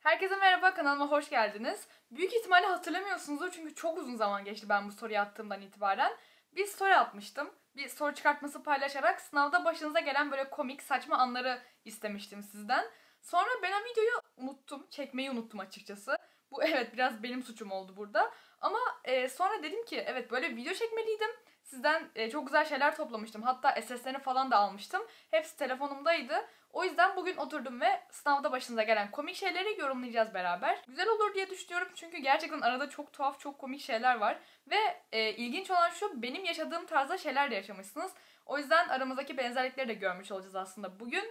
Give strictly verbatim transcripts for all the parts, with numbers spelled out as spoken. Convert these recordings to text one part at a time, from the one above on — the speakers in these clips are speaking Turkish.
Herkese merhaba, kanalıma hoş geldiniz. Büyük ihtimalle hatırlamıyorsunuzdur çünkü çok uzun zaman geçti ben bu soruyu attığımdan itibaren. Bir story atmıştım. Bir soru çıkartması paylaşarak sınavda başınıza gelen böyle komik, saçma anları istemiştim sizden. Sonra ben o videoyu unuttum, çekmeyi unuttum açıkçası. Bu evet biraz benim suçum oldu burada. Ama e, sonra dedim ki evet böyle video çekmeliydim. Sizden e, çok güzel şeyler toplamıştım. Hatta S S'lerini falan da almıştım. Hepsi telefonumdaydı. O yüzden bugün oturdum ve sınavda başınıza gelen komik şeyleri yorumlayacağız beraber. Güzel olur diye düşünüyorum çünkü gerçekten arada çok tuhaf, çok komik şeyler var. Ve e, ilginç olan şu, benim yaşadığım tarzda şeyler de yaşamışsınız. O yüzden aramızdaki benzerlikleri de görmüş olacağız aslında bugün.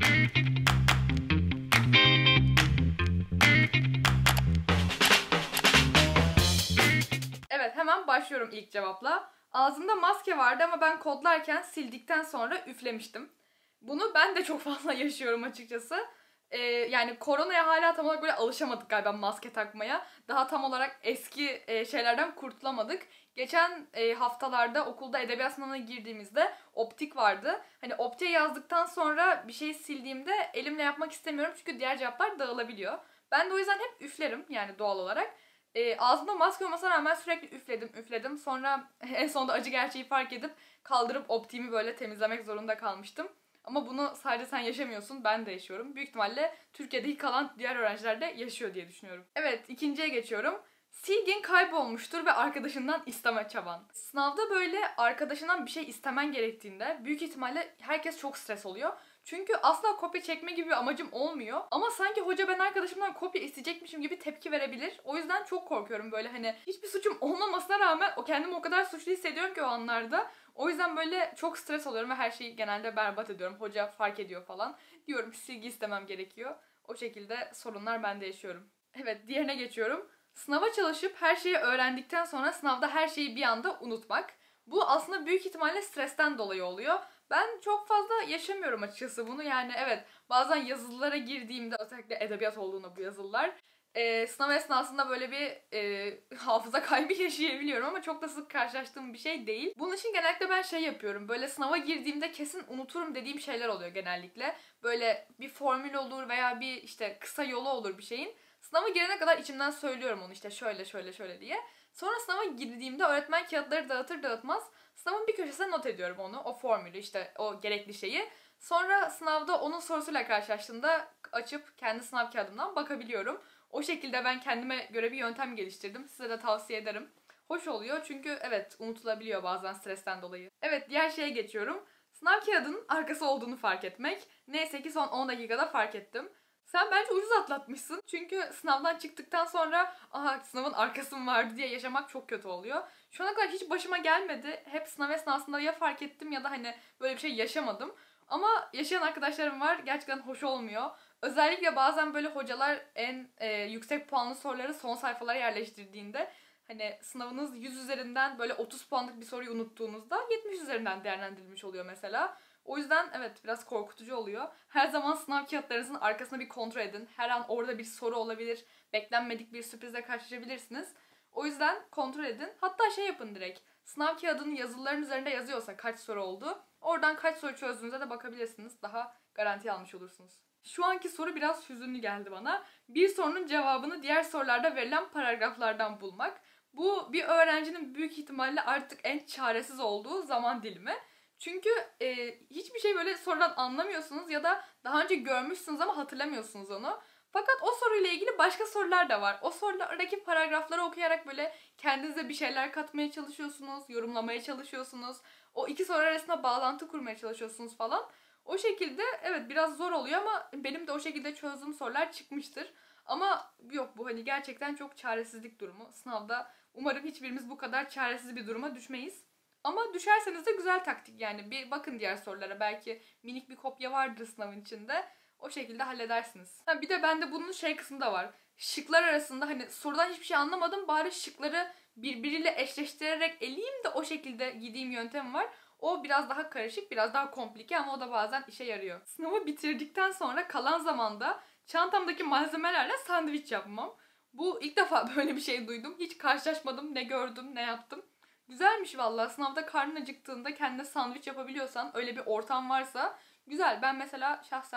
Evet, hemen başlıyorum ilk cevapla. Ağzımda maske vardı ama ben kodlarken sildikten sonra üflemiştim. Bunu ben de çok fazla yaşıyorum açıkçası. Ee, yani koronaya hala tam olarak böyle alışamadık galiba maske takmaya. Daha tam olarak eski e, şeylerden kurtulamadık. Geçen e, haftalarda okulda edebiyat sınavına girdiğimizde optik vardı. Hani optiğe yazdıktan sonra bir şeyi sildiğimde elimle yapmak istemiyorum çünkü diğer cevaplar dağılabiliyor. Ben de o yüzden hep üflerim yani doğal olarak. E, ağzımda maske olmasına rağmen sürekli üfledim üfledim. Sonra en sonunda acı gerçeği fark edip kaldırıp optiğimi böyle temizlemek zorunda kalmıştım. Ama bunu sadece sen yaşamıyorsun, ben de yaşıyorum. Büyük ihtimalle Türkiye'deki kalan diğer öğrenciler de yaşıyor diye düşünüyorum. Evet, ikinciye geçiyorum. Silgin kaybolmuştur ve arkadaşından isteme çaban. Sınavda böyle arkadaşından bir şey istemen gerektiğinde büyük ihtimalle herkes çok stres oluyor. Çünkü asla kopya çekme gibi bir amacım olmuyor. Ama sanki hoca ben arkadaşımdan kopya isteyecekmişim gibi tepki verebilir. O yüzden çok korkuyorum böyle hani hiçbir suçum olmamasına rağmen o kendimi o kadar suçlu hissediyorum ki o anlarda. O yüzden böyle çok stres oluyorum ve her şeyi genelde berbat ediyorum. Hoca fark ediyor falan. Diyorum silgi istemem gerekiyor. O şekilde sorunlar ben de yaşıyorum. Evet, diğerine geçiyorum. Sınava çalışıp her şeyi öğrendikten sonra sınavda her şeyi bir anda unutmak. Bu aslında büyük ihtimalle stresten dolayı oluyor. Ben çok fazla yaşamıyorum açıkçası bunu. Yani evet, bazen yazılılara girdiğimde özellikle edebiyat olduğunda bu yazılılar e, sınav esnasında böyle bir e, hafıza kaybı yaşayabiliyorum ama çok da sık karşılaştığım bir şey değil. Bunun için genellikle ben şey yapıyorum. Böyle sınava girdiğimde kesin unuturum dediğim şeyler oluyor genellikle. Böyle bir formül olur veya bir işte kısa yolu olur bir şeyin. Sınava girene kadar içimden söylüyorum onu işte şöyle şöyle şöyle diye. Sonra sınava girdiğimde öğretmen kağıtları dağıtır dağıtmaz sınavın bir köşesine not ediyorum onu. O formülü işte o gerekli şeyi. Sonra sınavda onun sorusuyla karşılaştığımda açıp kendi sınav kağıdımdan bakabiliyorum. O şekilde ben kendime göre bir yöntem geliştirdim. Size de tavsiye ederim. Hoş oluyor çünkü evet unutulabiliyor bazen stresten dolayı. Evet, diğer şeye geçiyorum. Sınav kağıdının arkası olduğunu fark etmek. Neyse ki son on dakikada fark ettim. Sen bence ucuz atlatmışsın. Çünkü sınavdan çıktıktan sonra aha sınavın arkası mı vardı diye yaşamak çok kötü oluyor. Şu ana kadar hiç başıma gelmedi. Hep sınav esnasında ya fark ettim ya da hani böyle bir şey yaşamadım. Ama yaşayan arkadaşlarım var. Gerçekten hoş olmuyor. Özellikle bazen böyle hocalar en e, yüksek puanlı soruları son sayfalara yerleştirdiğinde hani sınavınız yüz üzerinden böyle otuz puanlık bir soruyu unuttuğunuzda yetmiş üzerinden değerlendirilmiş oluyor mesela. O yüzden evet biraz korkutucu oluyor. Her zaman sınav kağıtlarınızın arkasına bir kontrol edin. Her an orada bir soru olabilir. Beklenmedik bir sürprizle karşılaşabilirsiniz. O yüzden kontrol edin. Hatta şey yapın direkt. Sınav kağıdının yazıların üzerinde yazıyorsa kaç soru oldu. Oradan kaç soru çözdüğünüze de bakabilirsiniz. Daha garanti almış olursunuz. Şu anki soru biraz hüzünlü geldi bana. Bir sorunun cevabını diğer sorularda verilen paragraflardan bulmak. Bu bir öğrencinin büyük ihtimalle artık en çaresiz olduğu zaman dilimi. Çünkü e, hiçbir şey böyle sorudan anlamıyorsunuz ya da daha önce görmüşsünüz ama hatırlamıyorsunuz onu. Fakat o soruyla ilgili başka sorular da var. O sorulardaki paragrafları okuyarak böyle kendinize bir şeyler katmaya çalışıyorsunuz, yorumlamaya çalışıyorsunuz. O iki soru arasında bağlantı kurmaya çalışıyorsunuz falan. O şekilde evet biraz zor oluyor ama benim de o şekilde çözdüğüm sorular çıkmıştır. Ama yok, bu hani gerçekten çok çaresizlik durumu. Sınavda umarım hiçbirimiz bu kadar çaresiz bir duruma düşmeyiz. Ama düşerseniz de güzel taktik yani. Bir bakın diğer sorulara. Belki minik bir kopya vardır sınavın içinde. O şekilde halledersiniz. Ha, bir de bende bunun şey kısmı da var. Şıklar arasında hani sorudan hiçbir şey anlamadım. Bari şıkları birbiriyle eşleştirerek eleyeyim de o şekilde gideyim yöntemi var. O biraz daha karışık, biraz daha komplike ama o da bazen işe yarıyor. Sınavı bitirdikten sonra kalan zamanda çantamdaki malzemelerle sandviç yapmam. Bu ilk defa böyle bir şey duydum. Hiç karşılaşmadım. Ne gördüm, ne yaptım. Güzelmiş vallahi. Sınavda karnın acıktığında kendine sandviç yapabiliyorsan, öyle bir ortam varsa güzel. Ben mesela şahsen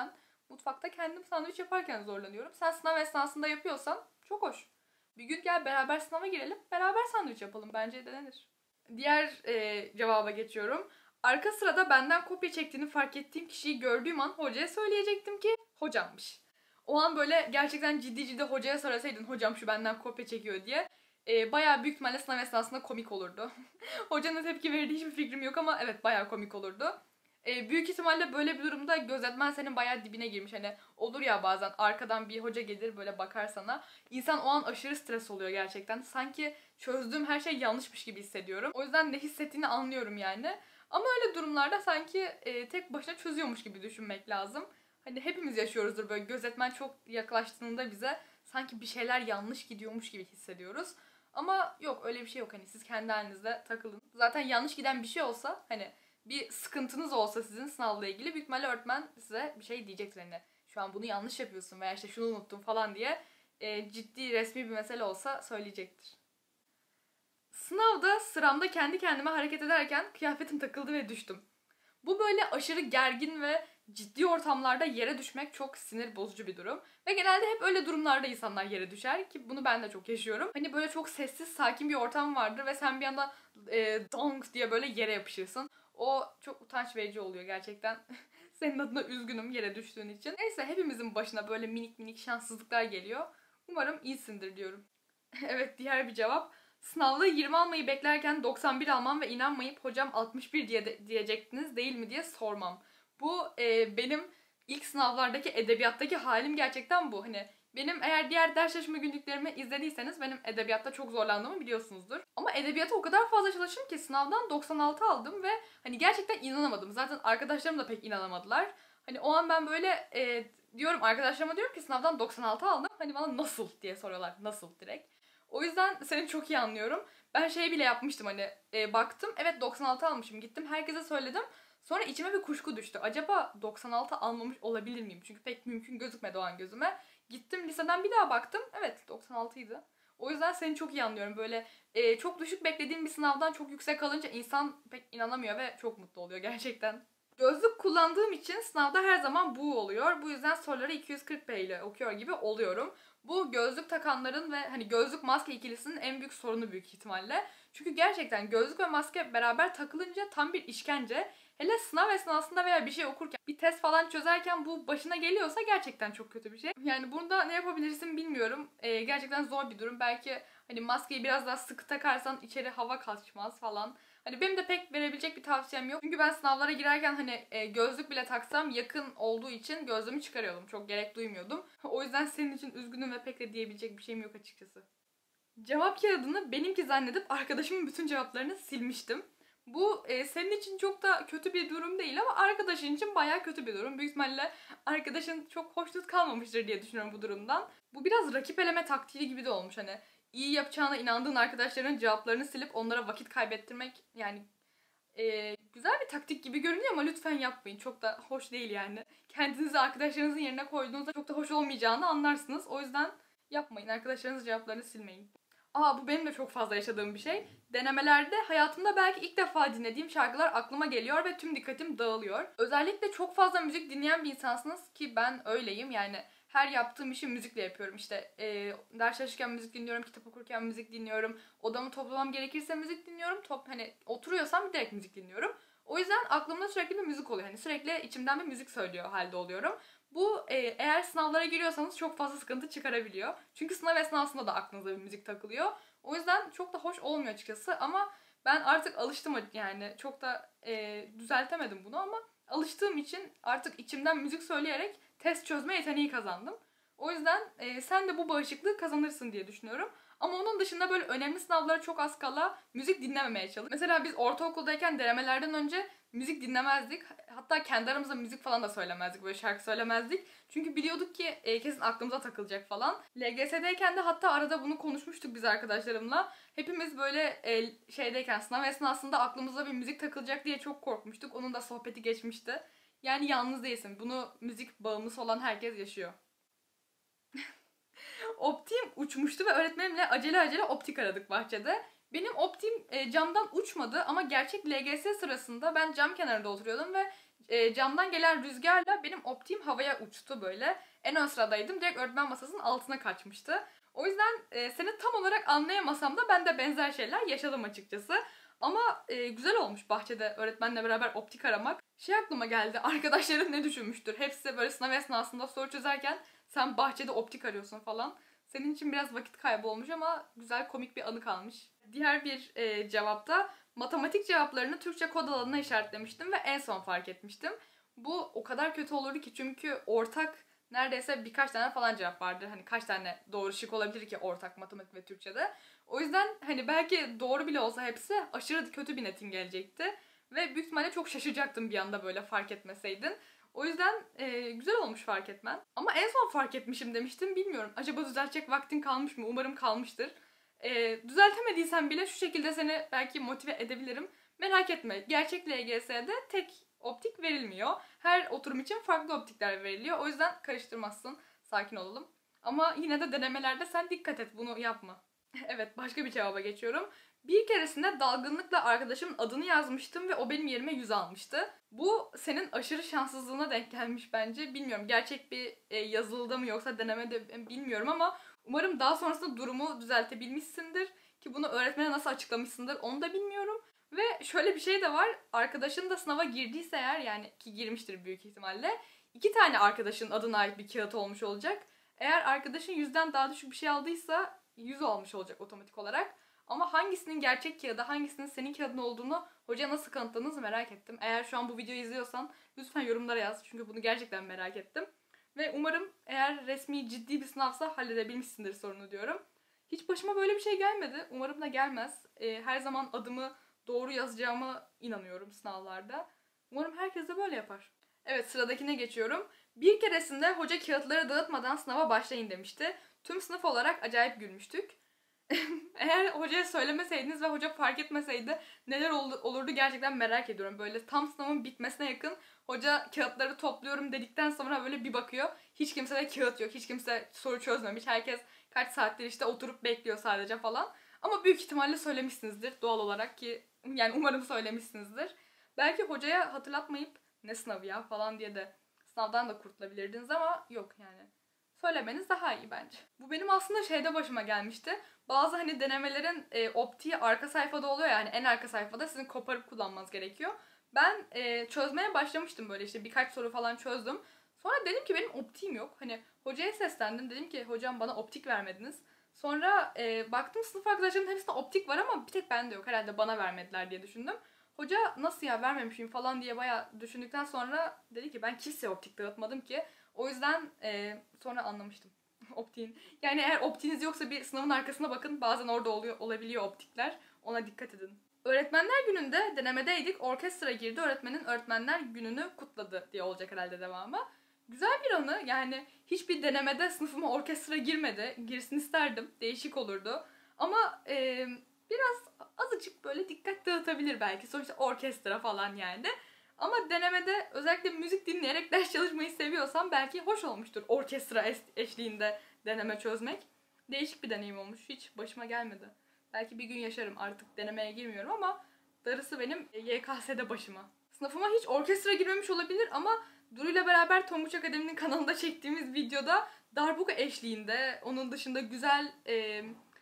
Mutfakta kendim sandviç yaparken zorlanıyorum. Sen sınav esnasında yapıyorsan çok hoş. Bir gün gel beraber sınava girelim, beraber sandviç yapalım. Bence denenir. Diğer e, cevaba geçiyorum. Arka sırada benden kopya çektiğini fark ettiğim kişiyi gördüğüm an hocaya söyleyecektim ki hocammış. O an böyle gerçekten ciddi ciddi hocaya söyleseydin hocam şu benden kopya çekiyor diye e, bayağı büyük ihtimalle sınav esnasında komik olurdu. Hocanın tepki verdiği hiçbir fikrim yok ama evet bayağı komik olurdu. E, büyük ihtimalle böyle bir durumda gözetmen senin bayağı dibine girmiş. Hani olur ya bazen arkadan bir hoca gelir böyle bakar sana. İnsan o an aşırı stres oluyor gerçekten. Sanki çözdüğüm her şey yanlışmış gibi hissediyorum. O yüzden ne hissettiğini anlıyorum yani. Ama öyle durumlarda sanki e, tek başına çözüyormuş gibi düşünmek lazım. Hani hepimiz yaşıyoruzdur böyle gözetmen çok yaklaştığında bize sanki bir şeyler yanlış gidiyormuş gibi hissediyoruz. Ama yok öyle bir şey yok. Hani siz kendi halinizde takılın. Zaten yanlış giden bir şey olsa hani bir sıkıntınız olsa sizin sınavla ilgili büyük ihtimalle öğretmen size bir şey diyecektir hani şu an bunu yanlış yapıyorsun veya işte şunu unuttun falan diye e, ciddi resmi bir mesele olsa söyleyecektir. Sınavda sıramda kendi kendime hareket ederken kıyafetim takıldı ve düştüm. Bu böyle aşırı gergin ve ciddi ortamlarda yere düşmek çok sinir bozucu bir durum. Ve genelde hep öyle durumlarda insanlar yere düşer ki bunu ben de çok yaşıyorum. Hani böyle çok sessiz sakin bir ortam vardır ve sen bir anda e, donk diye böyle yere yapışırsın. O çok utanç verici oluyor gerçekten. Senin adına üzgünüm yere düştüğün için. Neyse hepimizin başına böyle minik minik şanssızlıklar geliyor. Umarım iyisindir diyorum. Evet diğer bir cevap. Sınavda yirmi almayı beklerken doksan bir almam ve inanmayıp hocam altmış bir diye de, diyecektiniz değil mi diye sormam. Bu e, benim ilk sınavlardaki edebiyattaki halim gerçekten bu. Hani benim eğer diğer ders çalışma günlüklerimi izlediyseniz benim edebiyatta çok zorlandığımı biliyorsunuzdur. Ama edebiyata o kadar fazla çalıştım ki sınavdan doksan altı aldım ve hani gerçekten inanamadım. Zaten arkadaşlarım da pek inanamadılar. Hani o an ben böyle e, diyorum arkadaşlarıma diyorum ki sınavdan doksan altı aldım. Hani bana nasıl diye soruyorlar. Nasıl direkt. O yüzden seni çok iyi anlıyorum. Ben şey bile yapmıştım hani e, baktım evet doksan altı almışım gittim herkese söyledim. Sonra içime bir kuşku düştü. Acaba doksan altı almamış olabilir miyim? Çünkü pek mümkün gözükmedi o an gözüme. Gittim liseden bir daha baktım. Evet doksan altıydı. O yüzden seni çok iyi anlıyorum. Böyle e, çok düşük beklediğim bir sınavdan çok yüksek alınca insan pek inanamıyor ve çok mutlu oluyor gerçekten. Gözlük kullandığım için sınavda her zaman bu oluyor. Bu yüzden soruları iki yüz kırk p ile okuyor gibi oluyorum. Bu gözlük takanların ve hani gözlük maske ikilisinin en büyük sorunu büyük ihtimalle. Çünkü gerçekten gözlük ve maske beraber takılınca tam bir işkence. Hele sınav esnasında veya bir şey okurken, bir test falan çözerken bu başına geliyorsa gerçekten çok kötü bir şey. Yani bunda ne yapabilirsin bilmiyorum. Ee, gerçekten zor bir durum. Belki hani maskeyi biraz daha sıkı takarsan içeri hava kaçmaz falan. Hani benim de pek verebilecek bir tavsiyem yok. Çünkü ben sınavlara girerken hani e, gözlük bile taksam yakın olduğu için gözlüğümü çıkarıyordum. Çok gerek duymuyordum. O yüzden senin için üzgünüm ve pek de diyebilecek bir şeyim yok açıkçası. Cevap kağıdını benimki zannedip arkadaşımın bütün cevaplarını silmiştim. Bu e, senin için çok da kötü bir durum değil ama arkadaşın için bayağı kötü bir durum. Büyük ihtimalle arkadaşın çok hoşnut kalmamıştır diye düşünüyorum bu durumdan. Bu biraz rakip eleme taktiği gibi de olmuş hani. İyi yapacağına inandığın arkadaşlarının cevaplarını silip onlara vakit kaybettirmek yani e, güzel bir taktik gibi görünüyor ama lütfen yapmayın. Çok da hoş değil yani. Kendinizi arkadaşlarınızın yerine koyduğunuzda çok da hoş olmayacağını anlarsınız. O yüzden yapmayın. Arkadaşlarınızın cevaplarını silmeyin. Aa bu benim de çok fazla yaşadığım bir şey. Denemelerde hayatımda belki ilk defa dinlediğim şarkılar aklıma geliyor ve tüm dikkatim dağılıyor. Özellikle çok fazla müzik dinleyen bir insansınız ki ben öyleyim yani. Her yaptığım işi müzikle yapıyorum. İşte e, ders çalışırken müzik dinliyorum, kitap okurken müzik dinliyorum. Odamı toplamam gerekirse müzik dinliyorum. Top hani oturuyorsam direkt müzik dinliyorum. O yüzden aklımda sürekli bir müzik oluyor. Hani sürekli içimden bir müzik söylüyor halde oluyorum. Bu e, eğer sınavlara giriyorsanız çok fazla sıkıntı çıkarabiliyor. Çünkü sınav esnasında da aklınıza bir müzik takılıyor. O yüzden çok da hoş olmuyor açıkçası ama ben artık alıştım yani. Çok da e, düzeltemedim bunu ama alıştığım için artık içimden müzik söyleyerek test çözme yeteneği kazandım. O yüzden e, sen de bu bağışıklığı kazanırsın diye düşünüyorum. Ama onun dışında böyle önemli sınavlara çok az kala müzik dinlememeye çalış. Mesela biz ortaokuldayken denemelerden önce müzik dinlemezdik. Hatta kendi aramızda müzik falan da söylemezdik. Böyle şarkı söylemezdik. Çünkü biliyorduk ki e, kesin aklımıza takılacak falan. L G S'deyken de hatta arada bunu konuşmuştuk biz arkadaşlarımla. Hepimiz böyle e, şeydeyken sınav esnasında aklımıza bir müzik takılacak diye çok korkmuştuk. Onun da sohbeti geçmişti. Yani yalnız değilsin. Bunu müzik bağımlısı olan herkes yaşıyor. Optim uçmuştu ve öğretmenimle acele acele optik aradık bahçede. Benim optim e, camdan uçmadı ama gerçek L G S sırasında ben cam kenarında oturuyordum ve E, camdan gelen rüzgarla benim optiğim havaya uçtu böyle. En ön sıradaydım. Direkt öğretmen masasının altına kaçmıştı. O yüzden e, seni tam olarak anlayamasam da ben de benzer şeyler yaşadım açıkçası. Ama e, güzel olmuş bahçede öğretmenle beraber optik aramak. Şey aklıma geldi, arkadaşların ne düşünmüştür? Hepsi böyle sınav esnasında soru çözerken sen bahçede optik arıyorsun falan. Senin için biraz vakit kaybı olmuş ama güzel, komik bir anı kalmış. Diğer bir e, cevapta matematik cevaplarını Türkçe kod alanına işaretlemiştim ve en son fark etmiştim. Bu o kadar kötü olurdu ki, çünkü ortak neredeyse birkaç tane falan cevap vardır. Hani kaç tane doğru şık olabilir ki ortak matematik ve Türkçe'de. O yüzden hani belki doğru bile olsa hepsi aşırı kötü bir netin gelecekti. Ve büyük ihtimalle çok şaşıracaktım bir anda böyle fark etmeseydin. O yüzden e, güzel olmuş fark etmen. Ama en son fark etmişim demiştim, bilmiyorum. Acaba düzeltecek vaktin kalmış mı? Umarım kalmıştır. E, düzeltemediysen bile şu şekilde seni belki motive edebilirim. Merak etme, gerçek L G S'de tek optik verilmiyor. Her oturum için farklı optikler veriliyor. O yüzden karıştırmazsın. Sakin olalım. Ama yine de denemelerde sen dikkat et, bunu yapma. Evet, başka bir cevaba geçiyorum. Bir keresinde dalgınlıkla arkadaşımın adını yazmıştım ve o benim yerime yüz almıştı. Bu senin aşırı şanssızlığına denk gelmiş bence. Bilmiyorum, gerçek bir e, yazılıda mı yoksa denemede bilmiyorum ama umarım daha sonrasında durumu düzeltebilmişsindir. Ki bunu öğretmene nasıl açıklamışsındır onu da bilmiyorum. Ve şöyle bir şey de var. Arkadaşın da sınava girdiyse eğer, yani ki girmiştir büyük ihtimalle, iki tane arkadaşın adına ait bir kağıt olmuş olacak. Eğer arkadaşın yüzden daha düşük bir şey aldıysa yüz olmuş olacak otomatik olarak. Ama hangisinin gerçek kağıdı, hangisinin senin kağıdın olduğunu hoca nasıl kanıtladınız merak ettim. Eğer şu an bu videoyu izliyorsan lütfen yorumlara yaz. Çünkü bunu gerçekten merak ettim. Ve umarım eğer resmi ciddi bir sınavsa halledebilmişsindir sorunu diyorum. Hiç başıma böyle bir şey gelmedi. Umarım da gelmez. Ee, her zaman adımı doğru yazacağıma inanıyorum sınavlarda. Umarım herkes de böyle yapar. Evet, sıradakine geçiyorum. Bir keresinde hoca kağıtları dağıtmadan sınava başlayın demişti. Tüm sınıf olarak acayip gülmüştük. Eğer hocaya söylemeseydiniz ve hoca fark etmeseydi neler oldu, olurdu gerçekten merak ediyorum. Böyle tam sınavın bitmesine yakın hoca kağıtları topluyorum dedikten sonra böyle bir bakıyor. Hiç kimse de kağıt yok. Hiç kimse soru çözmemiş. Herkes kaç saattir işte oturup bekliyor sadece falan. Ama büyük ihtimalle söylemişsinizdir doğal olarak ki, yani umarım söylemişsinizdir. Belki hocaya hatırlatmayıp ne sınavı ya falan diye de sınavdan da kurtulabilirdiniz ama yok yani. Söylemeniz daha iyi bence. Bu benim aslında şeyde başıma gelmişti. Bazı hani denemelerin e, optiği arka sayfada oluyor, yani en arka sayfada sizin koparıp kullanmanız gerekiyor. Ben e, çözmeye başlamıştım, böyle işte birkaç soru falan çözdüm. Sonra dedim ki benim optiğim yok. Hani hocaya seslendim, dedim ki hocam bana optik vermediniz. Sonra e, baktım sınıf arkadaşlarımın hepsinde optik var ama bir tek bende yok, herhalde bana vermediler diye düşündüm. Hoca nasıl ya vermemişim falan diye bayağı düşündükten sonra dedi ki ben kimseye optik dağıtmadım ki. O yüzden e, sonra anlamıştım optiğin. Yani eğer optiğiniz yoksa bir sınavın arkasına bakın, bazen orada oluyor, olabiliyor optikler. Ona dikkat edin. Öğretmenler gününde denemedeydik. Orkestra girdi. Öğretmenin öğretmenler gününü kutladı diye olacak herhalde devamı. Güzel bir anı. Yani hiçbir denemede sınıfıma orkestra girmedi. Girsin isterdim. Değişik olurdu. Ama e, biraz azıcık böyle dikkat dağıtabilir belki. Sonuçta orkestra falan yani. Ama denemede özellikle müzik dinleyerek ders çalışmayı seviyorsam belki hoş olmuştur orkestra eşliğinde deneme çözmek. Değişik bir deneyim olmuş. Hiç başıma gelmedi. Belki bir gün yaşarım, artık denemeye girmiyorum ama darısı benim Y K S'de başıma. Sınıfıma hiç orkestra girmemiş olabilir ama Duru ile beraber Tonguç Akademi'nin kanalında çektiğimiz videoda darbuka eşliğinde, onun dışında güzel e,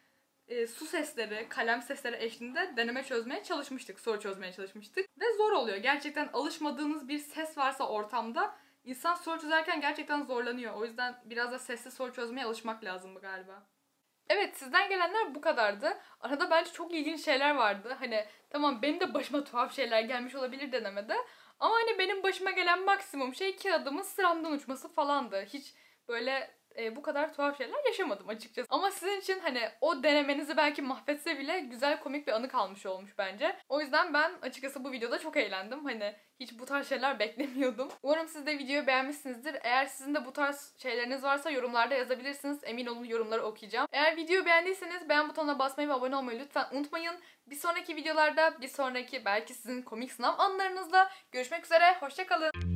e, su sesleri, kalem sesleri eşliğinde deneme çözmeye çalışmıştık, soru çözmeye çalışmıştık. Ve zor oluyor. Gerçekten alışmadığınız bir ses varsa ortamda insan soru çözerken gerçekten zorlanıyor. O yüzden biraz da sessiz soru çözmeye alışmak lazım galiba. Evet, sizden gelenler bu kadardı. Arada bence çok ilginç şeyler vardı. Hani tamam, benim de başıma tuhaf şeyler gelmiş olabilir denemede. Ama hani benim başıma gelen maksimum şey kağıdımın sıramdan uçması falandı. Hiç böyle e, bu kadar tuhaf şeyler yaşamadım açıkçası. Ama sizin için hani o denemenizi belki mahvetse bile güzel, komik bir anı kalmış olmuş bence. O yüzden ben açıkçası bu videoda çok eğlendim. Hani hiç bu tarz şeyler beklemiyordum. Umarım siz de videoyu beğenmişsinizdir. Eğer sizin de bu tarz şeyleriniz varsa yorumlarda yazabilirsiniz. Emin olun yorumları okuyacağım. Eğer videoyu beğendiyseniz beğen butonuna basmayı ve abone olmayı lütfen unutmayın. Bir sonraki videolarda, bir sonraki belki sizin komik sınav anlarınızla görüşmek üzere. Hoşça kalın.